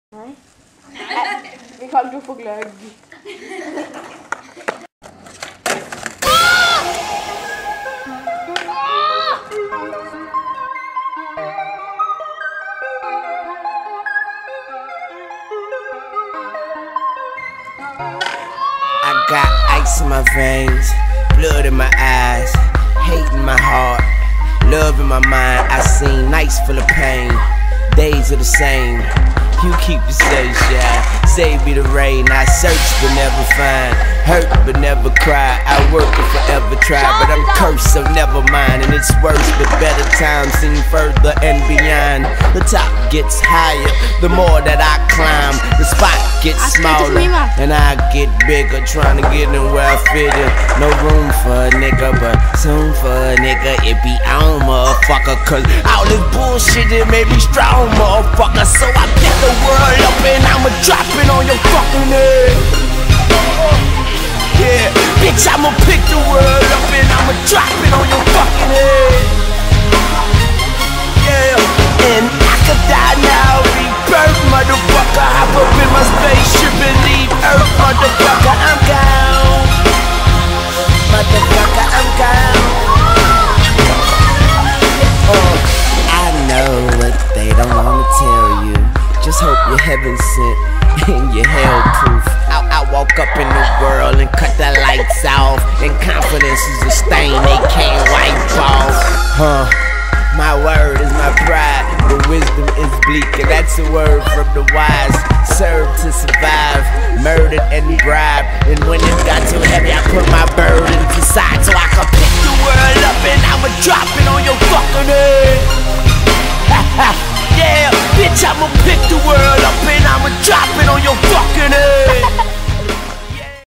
Nej. Vi kan du få glögg. I got ice in my veins, blood in my eyes, hate in my heart, love in my mind. I seen nights full of pain, days are the same. You keep the sunshine, save me the rain. I search but never find, hurt but never cry. I work and forever try, but I'm cursed, so never mind. And it's worse, but better times seem further and beyond. The top gets higher, the more that I climb. The spot gets smaller, and I get bigger, trying to get in where I fit in. No room for a nigga, but soon for a nigga it be on, motherfucker. Cause all this bullshit, it made me strong, motherfucker. So I pick the world up and I'ma drop it on your fucking head. Yeah, bitch, I'ma pick the world up and I'ma drop it on your fucking head. Yeah, and I could die now, rebirth, motherfucker. Hop up in my spaceship and leave Earth, motherfucker. I'm gone, motherfucker, I'm gone. I know what they don't wanna tell you. Just hope you're heaven sent and you're hell proof. I woke up in the world and cut the lights off, and confidence is a stain they can't wipe off. My word is my pride, but wisdom is bleak, and that's a word from the wise. Served to survive, murdered and bribed, and when it got too heavy I put my burden to side so I could pick the world up and I'ma drop it on your fucking head. Yeah, bitch, I'ma pick the world up